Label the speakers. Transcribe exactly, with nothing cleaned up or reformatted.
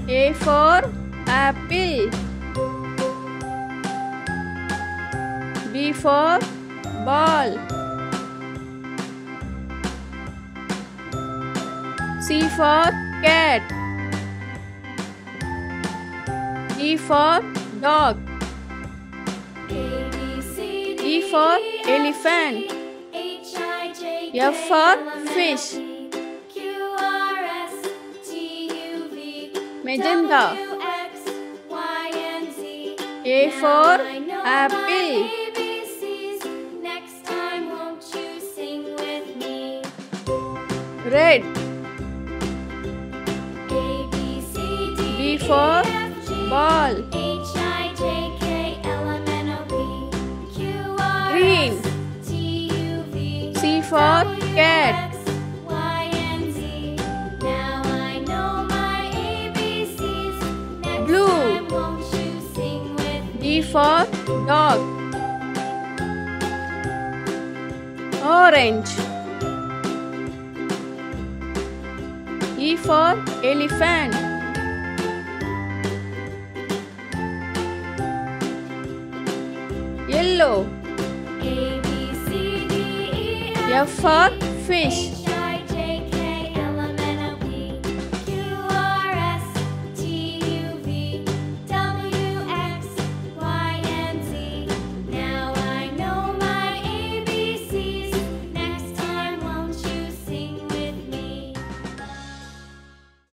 Speaker 1: A for apple. B for ball. C for cat. D for dog. E for elephant. F for fish. Magenta. A for apple. Red. B for ball. Green. C for cat. Blue. D for dog. Orange. E for elephant. Yellow. F for fish.